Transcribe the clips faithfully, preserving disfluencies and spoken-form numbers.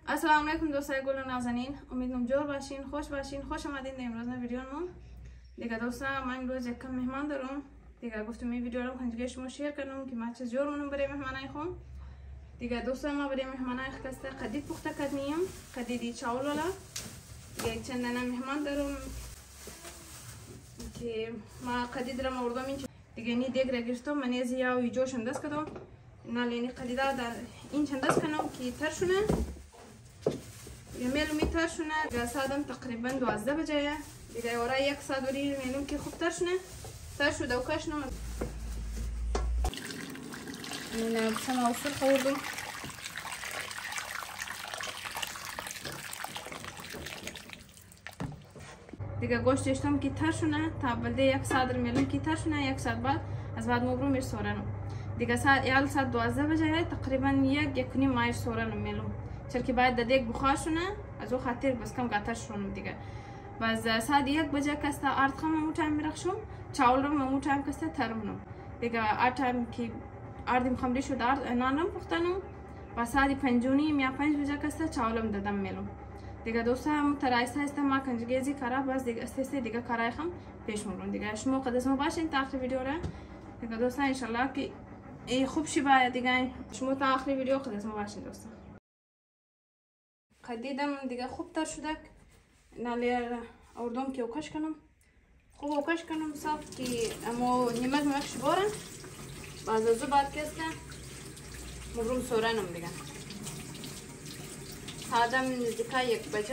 السلام علیکم دوستای گل و نازنین، امیدوارم جور باشین، خوش باشین. خوش آمدین در امروز ویدیومون. دیگه دوستا من امروز یک کم مهمان دارم. دیگه گفتم این ویدیو رو کنجگه شما شیر کنم که ما چه جورمون برای مهمانای خون. دیگه دوستا ما برای مهمانای خسته قدید پخته کردیم، قدیدی چاول ولا. دیگه چند دانه مهمان دارم که ما قدید رو آوردم این. دیگه نی دیگ را گرفتم، من از یا جوش انداز کردم. نالینی قدیدا در این چنداز کنم که ترشونه. میلو میترشونه دیگه ساعتم تقریبا دوازده بجه. دیگه ورای یک ساعت وری میلوم که خوب ترشونه ترشو دوکش نم من بسم اوصل خوردم. دیگه گوشت اشتم که ترشونه تا بلده یک ساعت میلوم که ترشونه یک ساعت بعد از بعد مبرو میش سورنم. دیگه ساعت یال ساعت دوازده بجه تقریبا یک یک نیم مایش سورنم میلوم چرا که باید دیگ بخار شونه از او خاطر بس کم قطع شونم. دیگه باز ساعت یک بجه کسته آرد خم مو تایم میرخشم چاول رو مو تایم کسته ترمونم. دیگه آرد تایم که آردیم خمری شد آرد نانم پختنم و ساعت پنج و نیم یا پنج بجه کسته چاولم دادم میلم. دیگه دوستا هم ترایسته است ما کنجگیزی کارا باز دیگه استیسته دیگه کارای خم پیش میرون. دیگه شما قدسمو باشین تا آخر ویدیو را. دیگه دوستا ان شاء الله که ای خوب شی باید دیگه شما تا آخر ویدیو قدسمو باشین دوستا. قدیدم دیگه خوب تر شده نالیر آوردم که اوکش کنم خوب اوکش کنم صاف که اما نمک مکش بارن باز از بعد کسته مبروم سورنم دیگه ساعتم نزدیکا یک بجه.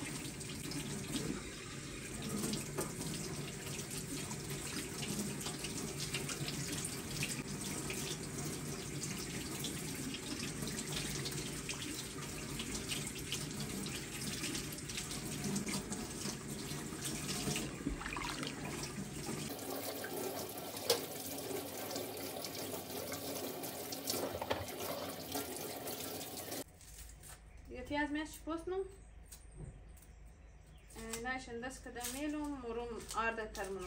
پیاز میش پوستنم نایشن دست کده میلم مرم آرده ترمونم.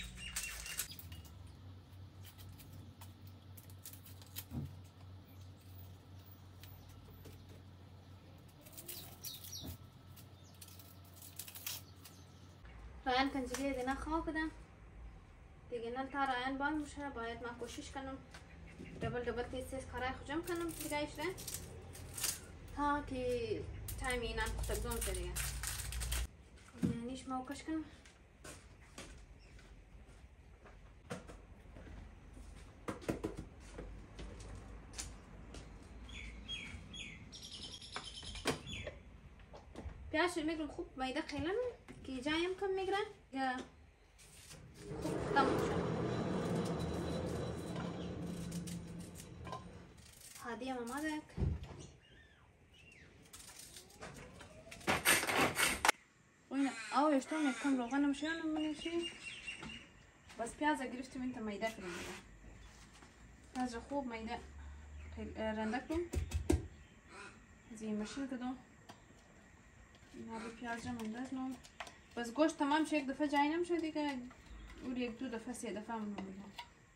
رایان کنجگه دینا خواه کدم دیگه نل تا رایان بان میشه باید ما کوشش کنم دبل دبل تیز تیز کارای خوجم کنم دیگه ایشره تا که تایم اینان پختگدون شده دیگه نیش موکش کنم. پیاش میگرم خوب مایده خیلن که جایم کم میگره یا خوب دم میشه هادی مامادک او اشتون یکم روغنم شیانم منشی بس پیاز گرفتیم انت مایده کنیم دیگه پیاز خوب مایده رنده کنم زی مشین کدوم اینا به پیاز رو مندازم بس گوشت تمام شد یک دفعه جای نمیشه دیگه اور یک دو دفعه سه دفعه منو میگم.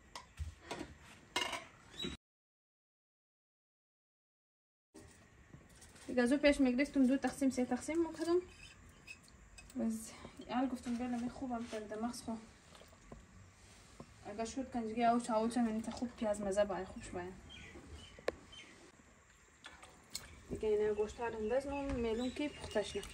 دیگه از او پیش میگرفتم دو تقسیم سه تقسیم میکردم بس یال گفتم بیارم خوبم تا دماغ خو اگه شد کنجگی او چاول چون انت خوب پیاز مزه باید خوبش باید دیگه اینه گوشت ها رو اندازم میلون که پختش نه.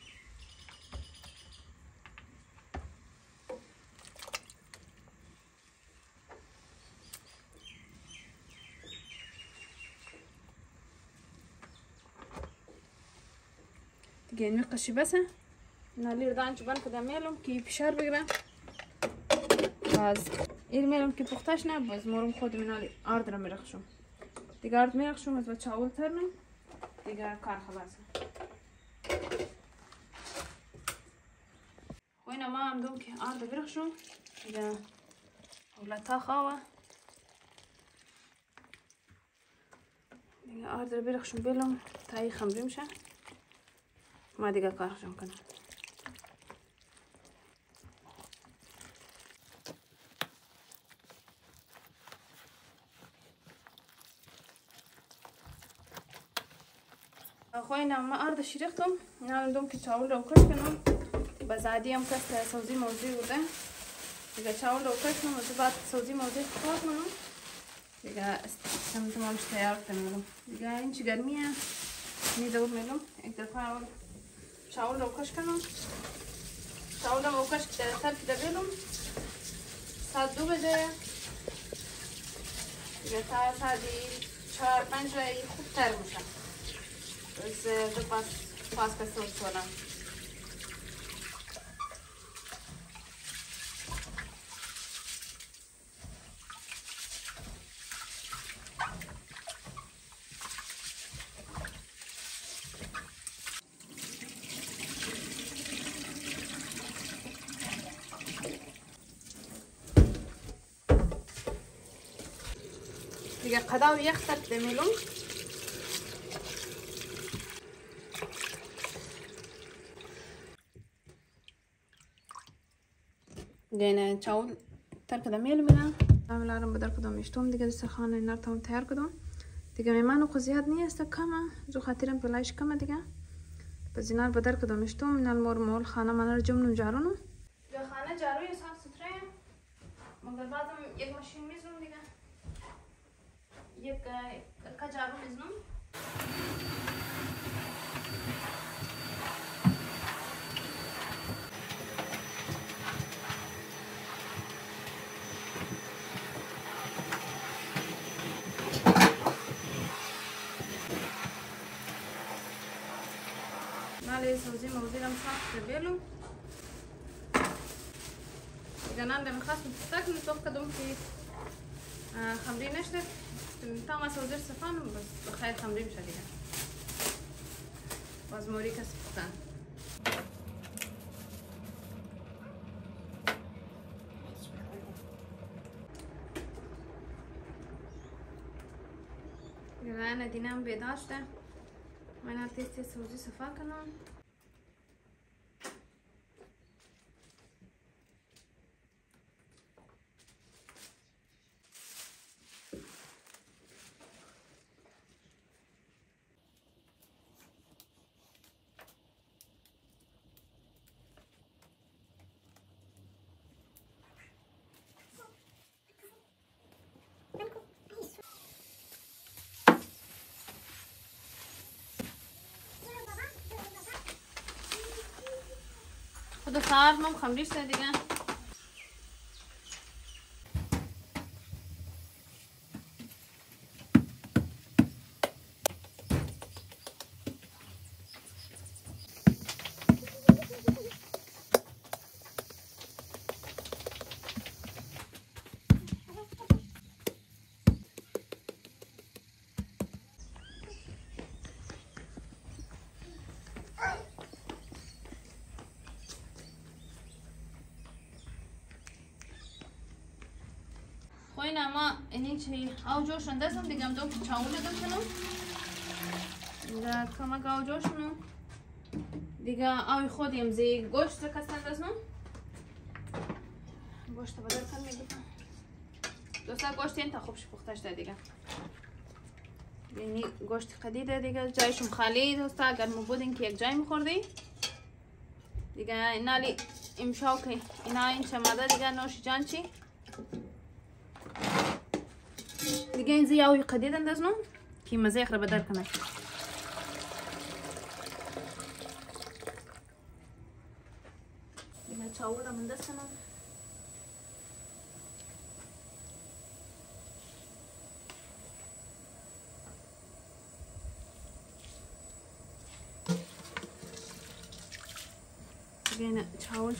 دیگه این قشی بسه نالی ردان چوبان کدام میلم که فشار بگیرم باز این میلم که پختش نه باز مرم خودم نالی آرد را میرخشم دیگه آرد میرخشم از با چاول ترنم دیگه کار خلاصه. و اینا ما هم دوم که آرد برخشم دیگه اولتا خواه دیگه آرد را برخشم بیلم تا ای خمری میشه ما دیگه کار خشم کنم. خوينا ما أرضى شريختم نعمل دوم كي تشاول لو كشكنهم بس عادي يوم كست سوزي موزي وده إذا تشاول لو كشكنهم وزبط سوزي موزي خلاص منهم إذا استمتم مش تيار تملهم إذا إنش قرمية ندور منهم إقدر فاول تشاول لو كشكنهم تشاول لو كشك تر كده بيلهم ساعت دو بجاية إذا تا ساعدي چهار پنج رای خوب تر میشه از دو پاس پاس کسوت سوالم دیگه قداو یک ساعت بمیلم دیگه چاول تر کدام میل میرم عملارم بدر کدام میشتم دیگه دسترخوان اینا رو تام تیار کدام دیگه میمانو خو زیاد نیست کمه جو خاطرم پلایش کمه دیگه پس اینا رو بدر کدام میشتم اینا مور مول خانه من رو جمع نجارونم دیگه خانه جاروی صاف سوتره مگر بعدم یک ماشین میزنم دیگه یک کجارو میزنم مالی سوزی موزی دم صاف بيلو إذا أنا مخاص متستكمل توقع دوم في خمرين نشتت تاما سوزير سفان بس بخير خمرين شديدة باز موري كسبتان إذا أنا دينام بيداشته وانا تيستي سوزي صفا كمان خدا ساعت مم خمریش دیگه خوينا ما انيشي او جوش اندازم دیگه هم دو چاول ندم کنم دیگه کمک او جوش نو دیگه اوی خودیم زی گوشت رو کست اندازم گوشت بدر کن میگم دوستا گوشت این تا خوبش پختش ده دیگه یعنی گوشت قدیده دیگه جایشون خالی دوستا اگر مو بودین که یک جای میخوردی دیگه اینالی امشاو که اینا این چماده دیگه نوش جان چی دیگه این زیاوی قدید اندازنم که مزیخ رو بدر کنه دیگه چاول رو منداز کنم دیگه نه چاول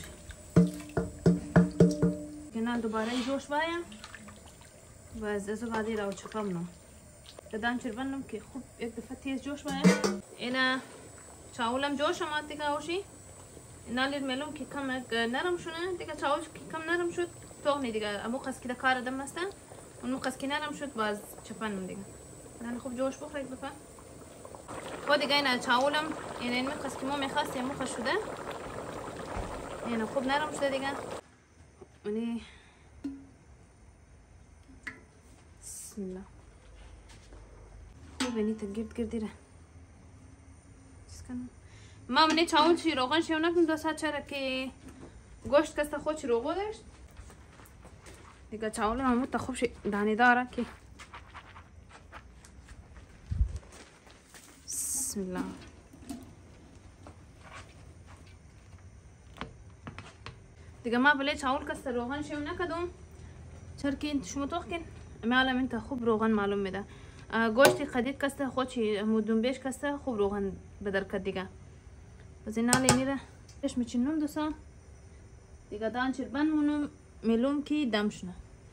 دیگه نه دوباره جوش بایم و از از بعدی رو چپم نم دادن چربنم که خوب یک دفعه تیز جوش باید اینا چاولم جوش آمد دیگه اوشی اینا لیر ملوم که کم نرم شونه دیگه چاولش که کم نرم شد توغنی دیگه امو قصد که کار دم هستن اون قصد که نرم شد باز چپنم دیگه اینا خوب جوش بخوره یک دفعه خود دیگه اینا چاولم اینا این قصد که ما میخواست امو خوش شده اینا خوب نرم شده دیگه اونی بسم الله خوب بني تقرد قرديره کنم. ما منی چاول چی روغن شو نکنم دوستا، چرا که گوشت کسته خودش روغو داشت دیگه. چاول هم تا خوبش دانی داره که بسم الله. دیگه ما بله چاول کسته روغن شو نکدم، چرا که شما توخ کن معلوم انت خوب روغن معلوم میده. گوشتی قدید کسته خودشی مدون بیش کسته خوب روغن بدر کد دیگه. پس این حالی میره اش میچینم دوستا دیگه. دان چربن مونم میلوم که دم شنه.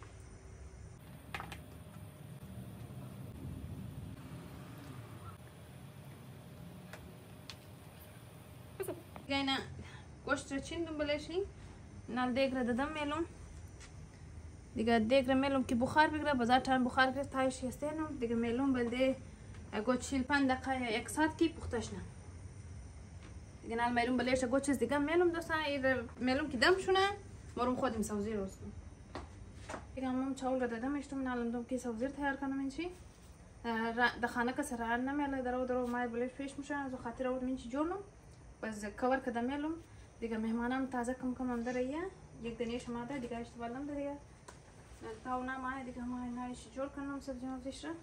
دیگه اینا گوشت رو چیندم بلشی نال دیگ را دادم میلوم دیگه. دیگ را میلوم که بخار بگیره، بازار تان بخار گرفت تایش هستینم دیگه. میلوم بلده گوشت چیل پنج دقیقه یک ساعت کی پختش نه دیگه. نال میلوم بلش گوشت چیز دیگه میلوم دوستان. ایر میلوم که دم شونه مرم خودم سوزی روستم دیگه. هم چاول را دادم اشتم نالم دوم که سوزی تیار کنم. این چی دخانه که سرعت نمیاله درو درو مای بلش پیش میشه از خاطر اول من چی جورنم بس کور کدام میلوم دیگه. مهمانم تازه کم کم هم داره یک دنیش ماده دیگه اشتبالم دیگه. تاو نمای دیگه ما اینایش جور کنم سبزی مبزیش را.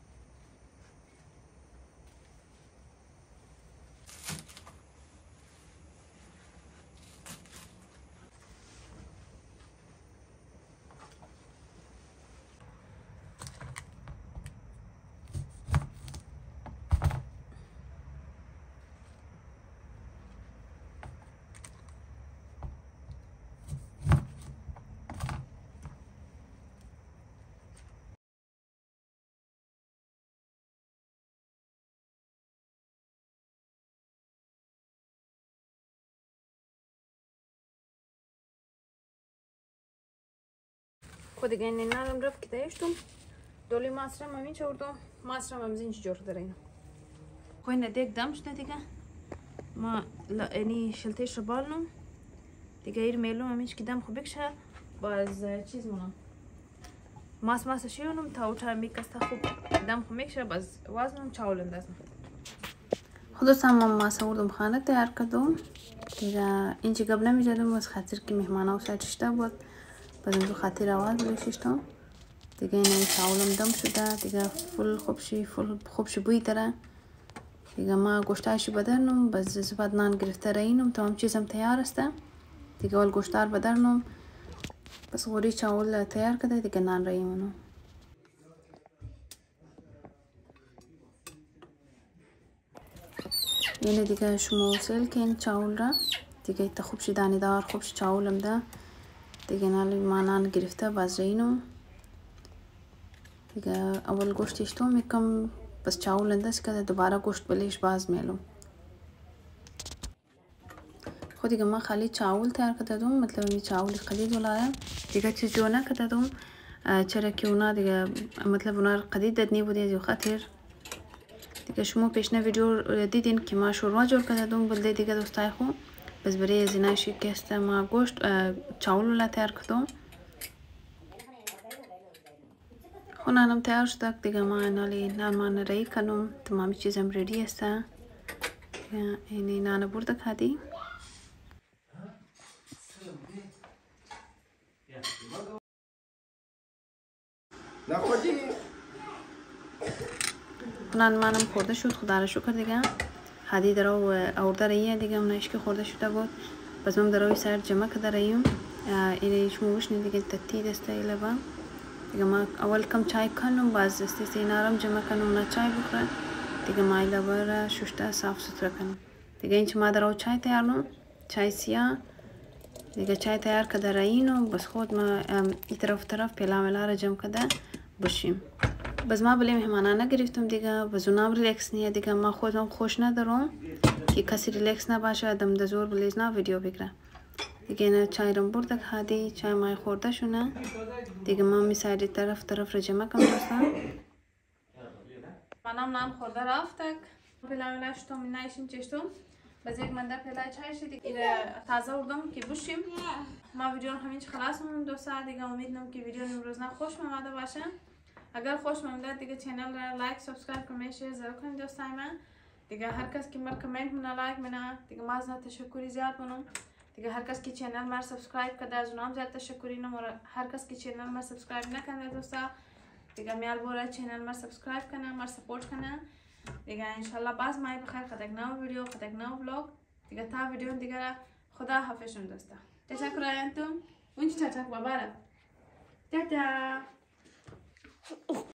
خود دیگه این نالم رفت که داشتم دولی ماسرم همین چوردم. ماسرم هم زینچ جور داره اینا. خو این دیگ دم شده دیگه. ما اینی شلتش رو بالنم دیگه. ایر میلوم همینش که دم خوب بکشه باز چیز مونم ماس ماس شیونم تا اوچه میکسته خوب دم خوب میکشه باز وزنم چاول اندازم. خودم ما ماس آوردم خانه تیار کردم دیگه. این چی قبل نمیجادم از خاطر که مهمانا وسایتشته بود باز اون خاطر آواز بلشیشتم دیگه. این چاولم دم شده دیگه. فل خوبشی فل خوبشی بوی داره دیگه. ما گوشتاشی بدرنم باز زباد نان گرفته رینم تمام چیزم تیار است دیگه. اول گوشتار بدرنم بس غوری چاول تیار کرده دیگه. نان رایمونو یعنی دیگه شما وصل کن چاول را دیگه. تا خوبش دانی دار خوبش چاولم ده دیگه. نالی ما نان گرفته باز رینم دیگه. اول گوشتش تو میکم بس چاول انداز کرده دوباره گوشت بلیش باز میلوم. خود دیگه ما خالی چاول تیار کرده دوم مطلب می چاول قدید ولایم دیگه. چیز جو نکرده دوم چرا که اونا دیگه مطلب اونا قدید دادنی بوده دیگه خاطر دیگه. شما پیشنه ویدیو دیدین که ما شورما جور کرده دوم بلده دیگه دوستای خو. بس برای زیناشی که است ما گوشت چاول ولا تیار کردم خو. نانم تیار شده دیگه. ما نالی نان ما نرایی کنم تمامی چیزم ریدی است. اینی نان برده کردی نان منم خورده شد خدا را شکر دیگه. حدی درو آورده رایه دیگه. اونایش که خورده شده بود بس من دروی سر جمع کرده رایم. اینه شما وشنی دیگه تتی دسته ایله با دیگه. ما اول کم چای کنم باز دستی سینارم جمع کنم نه چای بخورن دیگه. ما ایله باره ششته صاف ستره کنم دیگه. این چه ما درو چای تیارنم چای سیاه دیگه. چای تیار کرده رایینو بس خود ما ای طرف طرف پیلا ملا را جمع کرده بشیم. بس ما بلی مهمانه نگرفتم دیگه. بس اونام ریلکس نیه دیگه. ما خودم خوش ندارم که کسی ریلکس نباشه دم دزور بلیز نه ویدیو بگیره دیگه. نه چای رم برده کردی چای مای خورده شونه دیگه. ما میسایدی طرف طرف را جمع کم دوستان. منم نان خورده رفتک پیلا ملا شتم این نایشیم چشتم بس یک منده پیلا چای شدی ایره تازه اردم که بشیم. ما ویدیو همینچ خلاص مون دوستان دیگه. امیدنم که ویدیو امروز نه خوش مماده باشه. اگر خوش ممداد دیگه چینل را لایک سابسکرایب کنید شیر ضرور کنید دوستای من دیگه هر کس که مر کامنت منه لایک منه دیگه ما از تشکری زیاد منم. دیگه هر کس که چینل مر سابسکرایب کرده از اونام زیاد تشکری نم. هر کس که چینل مر سابسکرایب نکنه دوستا دیگه میال بوره چینل مر سابسکرایب کنه مر سپورت کنه. دیگه انشالله باز مای بخیر خود یک نو ویدیو خود یک نو بلاگ دیگه تا ویدیو دیگه خدا حافظشون دوستا. تشکر انتم. اونجا تشکر باباره. تا تا.